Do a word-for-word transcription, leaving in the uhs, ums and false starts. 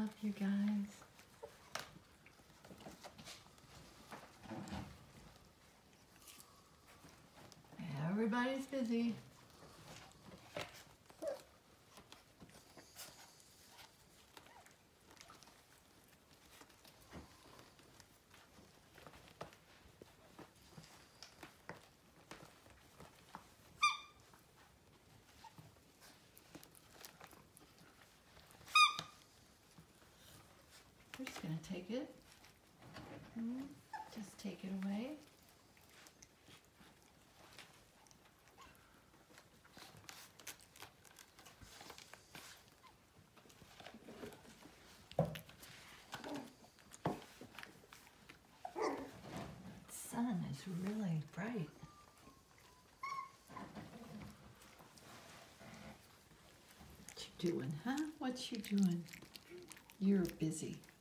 love you guys. Everybody's busy. We're just going to take it. Just take it away. The sun is really bright. What you doing, huh? What you doing? You're busy.